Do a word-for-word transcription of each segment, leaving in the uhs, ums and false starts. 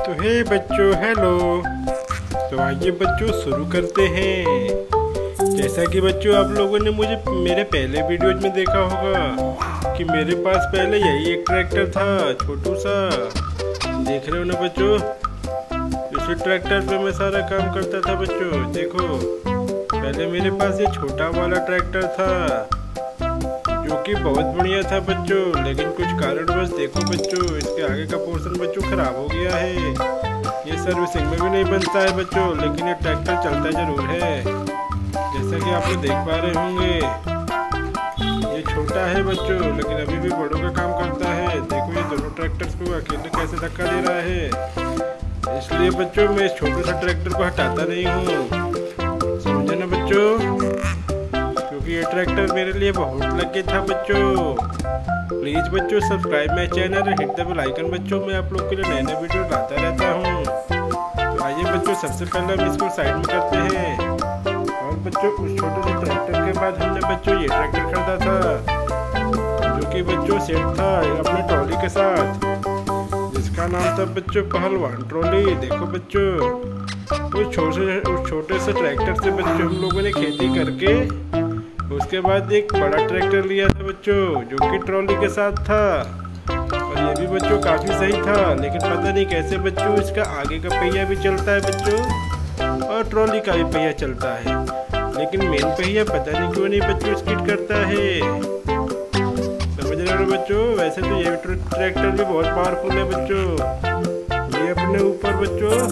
तो हे बच्चों, हेलो। तो आइए बच्चों शुरू करते हैं। जैसा कि बच्चों आप लोगों ने मुझे मेरे पहले वीडियोज में देखा होगा कि मेरे पास पहले यही एक ट्रैक्टर था, छोटू सा। देख रहे हो ना बच्चों, इसी ट्रैक्टर पे मैं सारा काम करता था बच्चों। देखो, पहले मेरे पास ये छोटा वाला ट्रैक्टर था जो कि बहुत बढ़िया था बच्चों, लेकिन कुछ कारणवश देखो बच्चों, इसके आगे का पोर्शन बच्चों खराब हो गया है। ये सर्विसिंग में भी नहीं बनता है बच्चों, लेकिन ये ट्रैक्टर चलता जरूर है, जैसा कि आप लोग देख पा रहे होंगे। ये छोटा है बच्चों, लेकिन अभी भी बड़ों का काम करता है। देखो ये दोनों ट्रैक्टर्स को अकेले कैसे धक्का दे रहा है। इसलिए बच्चों मैं इस छोटे से ट्रैक्टर को हटाता नहीं हूँ, समझे ना बच्चों, क्योंकि ये ट्रैक्टर मेरे लिए बहुत लगे था बच्चों। प्लीज़ बच्चों सब्सक्राइब माय चैनल और हिट द बेल आइकन बच्चों। मैं आप लोग के लिए नए नए वीडियो लाता रहता हूँ। तो आइए बच्चों, सबसे पहले हम इसको साइड में करते हैं। और बच्चों उस छोटे से ट्रैक्टर के बाद हमने बच्चों ये ट्रैक्टर खरीदा था, जो कि बच्चों सेट था अपने ट्रॉली के साथ, जिसका नाम था बच्चों पहलवान ट्रॉली। देखो बच्चों, उस छोटे उस छोटे से ट्रैक्टर से बच्चों हम लोगों ने खेती करके उसके बाद एक बड़ा ट्रैक्टर लिया था बच्चों, जो कि ट्रॉली के साथ था। और ये भी बच्चों काफ़ी सही था, लेकिन पता नहीं कैसे बच्चों इसका आगे का पहिया भी चलता है बच्चों, और ट्रॉली का भी पहिया चलता है, लेकिन मेन पहिया पता नहीं क्यों नहीं बच्चों स्किड करता है। समझ रहे हो बच्चों। वैसे तो ये ट्रैक्टर भी बहुत पावरफुल है बच्चों। ये अपने ऊपर बच्चों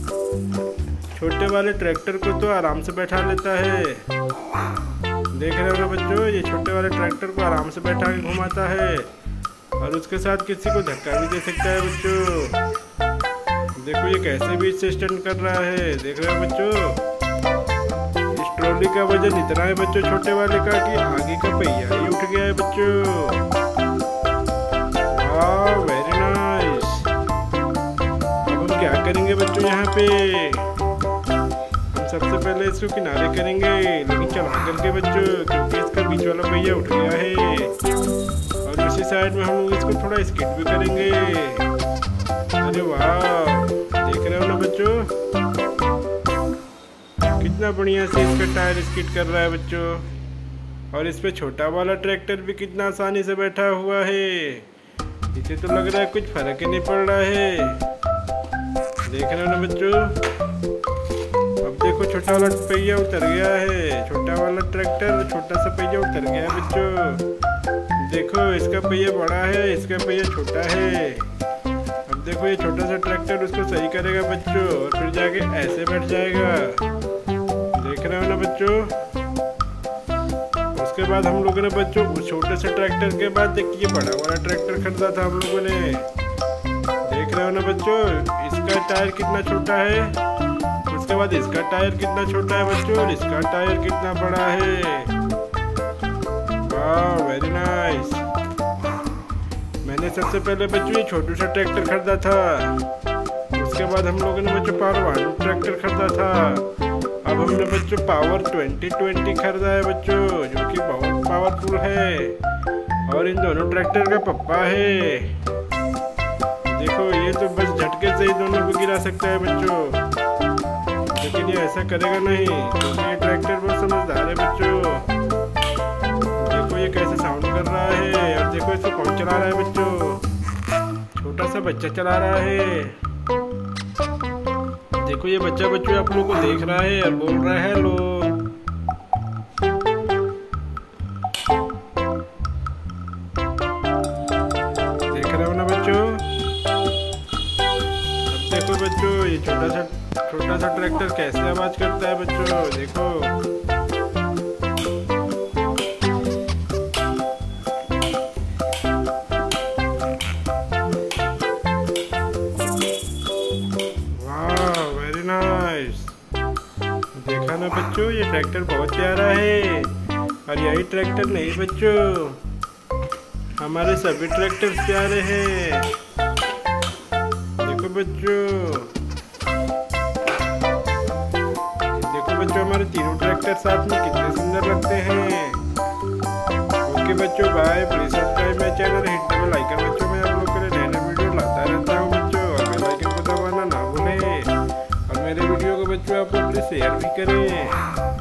छोटे वाले ट्रैक्टर को तो आराम से बैठा लेता है। देख रहे हो ना बच्चों, ये छोटे वाले ट्रैक्टर को आराम से बैठा के घुमाता है, और उसके साथ किसी को धक्का भी दे सकता है बच्चों। देखो ये कैसे भी इससे स्टंट कर रहा है। देख रहे हो बच्चों, इस ट्रॉली का वजन इतना है बच्चों छोटे वाले का कि आगे का पहिया ही उठ गया है बच्चों। वाह, वेरी नाइस। अब हम क्या करेंगे बच्चों, यहाँ पे सबसे पहले इसको किनारे करेंगे, लेकिन चला करके बच्चों, क्योंकि इसका बीच वाला पहिया उठ गया है। और उसी साइड में हम लोग इसको थोड़ा स्किड भी करेंगे। अरे वाह, देख रहे हो ना बच्चों, कितना बढ़िया से इसका टायर स्किड कर रहा है बच्चों। और इस पे छोटा वाला ट्रैक्टर भी कितना आसानी से बैठा हुआ है। इसे तो लग रहा है कुछ फर्क ही नहीं पड़ रहा है। देख रहे हो ना बच्चों, देखो छोटा वाला पहिया उतर गया है। छोटा वाला ट्रैक्टर छोटा सा पहिया उतर गया है बच्चों। देखो इसका पहिया बड़ा है, इसका पहिया छोटा है। अब देखो ये छोटा सा ट्रैक्टर उसको सही करेगा बच्चों, और फिर जाके ऐसे बैठ जाएगा। देख रहे हो ना बच्चों। उसके बाद हम लोगों ने बच्चों उस छोटे से ट्रैक्टर के बाद देखिए बड़ा वाला ट्रैक्टर खरीदा था हम लोगों ने। देख रहे हो ना बच्चों, इसका टायर कितना छोटा है, उसके बाद इसका टायर कितना छोटा है बच्चों, और इसका टायर कितना बड़ा है। वाह, वेरी नाइस। मैंने सबसे पहले बच्चों ये छोटू सा ट्रैक्टर खरीदा था। उसके बाद हम लोगों ने बच्चों पावर ट्रैक्टर खरीदा था। अब हमने बच्चों पावर ट्वेंटी ट्वेंटी खरीदा है बच्चों, जो कि बहुत पावरफुल है, और इन दोनों ट्रैक्टर का पप्पा है। देखो ये तो बस झटके से ही दोनों को गिरा सकता है बच्चों, लेकिन ये ऐसा करेगा नहीं, क्योंकि ये ट्रैक्टर बहुत समझदार है बच्चों। देखो ये कैसे साउंड कर रहा है, और देखो इसको कौन चला रहा है बच्चों, छोटा सा बच्चा चला रहा है। देखो ये बच्चा बच्चों आप लोगों को देख रहा है और बोल रहा है हेलो। देख रहे हो ना बच्चों। अब देखो बच्चों ये छोटा सा छोटा सा ट्रैक्टर कैसे आवाज करता है बच्चों। देखो वाह, वेरी नाइस। देखा ना बच्चों, ये ट्रैक्टर बहुत प्यारा है। और यही ट्रैक्टर नहीं बच्चों, हमारे सभी ट्रैक्टर प्यारे हैं। देखो बच्चों, बच्चों हमारे तीनों ट्रैक्टर साथ में कितने सुंदर लगते हैं। ओके बच्चों, bye. Please subscribe my channel, hit the bell icon बच्चों। मैं आप लोग के लिए नए नए वीडियो लाता रहता हूँ बच्चों, और बेल आइकन को दबाना मेरे वीडियो को बच्चों आप लोग प्लीज शेयर भी करें।